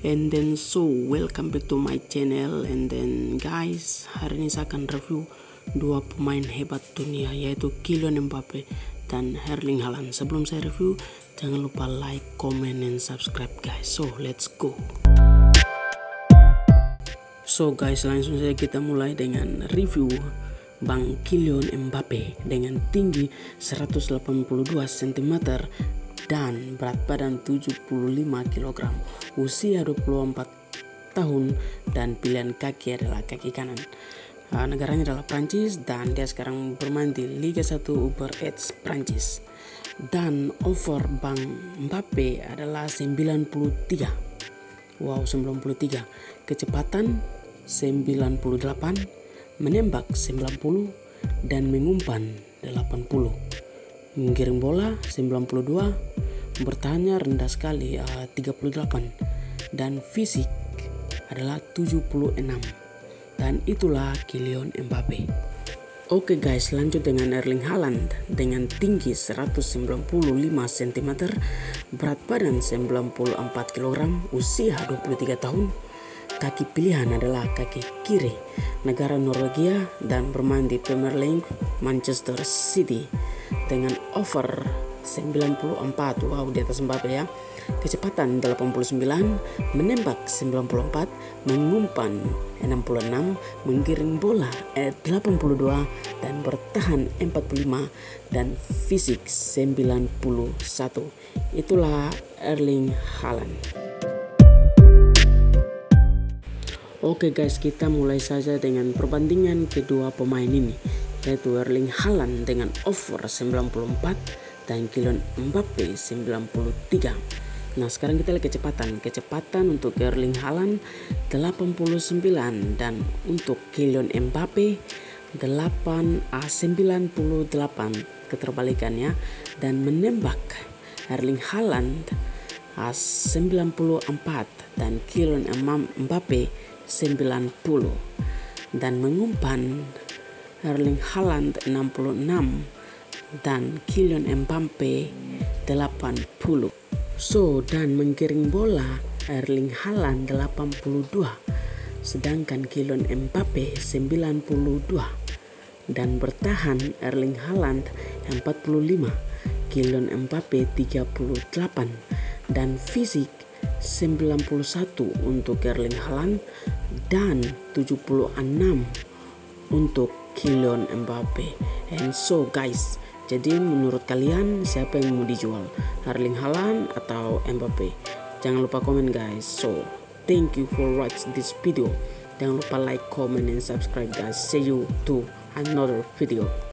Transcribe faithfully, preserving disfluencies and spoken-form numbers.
And then so welcome back to my channel. And then guys, hari ini saya akan review dua pemain hebat dunia, yaitu Kylian Mbappe dan Erling Haaland. Sebelum saya review, jangan lupa like, comment, and subscribe guys. So let's go. So guys, langsung saja kita mulai dengan review Bang Kylian Mbappe dengan tinggi seratus delapan puluh dua sentimeter dan berat badan tujuh puluh lima kilogram, usia dua puluh empat tahun, dan pilihan kaki adalah kaki kanan. Uh, negaranya adalah Prancis dan dia sekarang bermain di Liga satu Uber Eats Prancis. Dan over Bang Mbappe adalah sembilan puluh tiga. Wow, sembilan puluh tiga. Kecepatan sembilan puluh delapan, menembak sembilan puluh, dan mengumpan delapan puluh. Menggiring bola sembilan puluh dua, bertahannya rendah sekali uh, tiga puluh delapan, dan fisik adalah tujuh puluh enam. Dan itulah Kylian Mbappe. Oke guys, lanjut dengan Erling Haaland dengan tinggi seratus sembilan puluh lima sentimeter, berat badan sembilan puluh empat kilogram, usia dua puluh tiga tahun. Kaki pilihan adalah kaki kiri, negara Norwegia, dan bermain di Premier League Manchester City dengan over sembilan puluh empat. Wow, di atas Mbappe ya. Kecepatan delapan puluh sembilan, menembak sembilan puluh empat, mengumpan enam puluh enam, menggiring bola delapan puluh dua, dan bertahan empat puluh lima, dan fisik sembilan puluh satu. Itulah Erling Haaland. Oke guys, kita mulai saja dengan perbandingan kedua pemain ini, yaitu Erling Haaland dengan over sembilan puluh empat dan Kylian Mbappe sembilan puluh tiga. Nah, sekarang kita lihat kecepatan. Kecepatan untuk Erling Haaland delapan puluh sembilan dan untuk Kylian Mbappe delapan sembilan puluh delapan, keterbalikannya. Dan menembak Erling Haaland sembilan puluh empat dan Kylian Mbappe sembilan puluh, dan mengumpan Erling Haaland enam puluh enam dan Kylian Mbappe delapan puluh. So, dan menggiring bola Erling Haaland delapan puluh dua, sedangkan Kylian Mbappe sembilan puluh dua, dan bertahan Erling Haaland empat puluh lima, Kylian Mbappe tiga puluh delapan, dan fisik sembilan puluh satu untuk Erling Haaland dan tujuh puluh enam untuk Kylian Mbappe. And so guys, jadi menurut kalian siapa yang mau dijual, Erling Haaland atau Mbappe? Jangan lupa komen guys. So thank you for watching this video. Jangan lupa like, comment, and subscribe guys. See you to another video.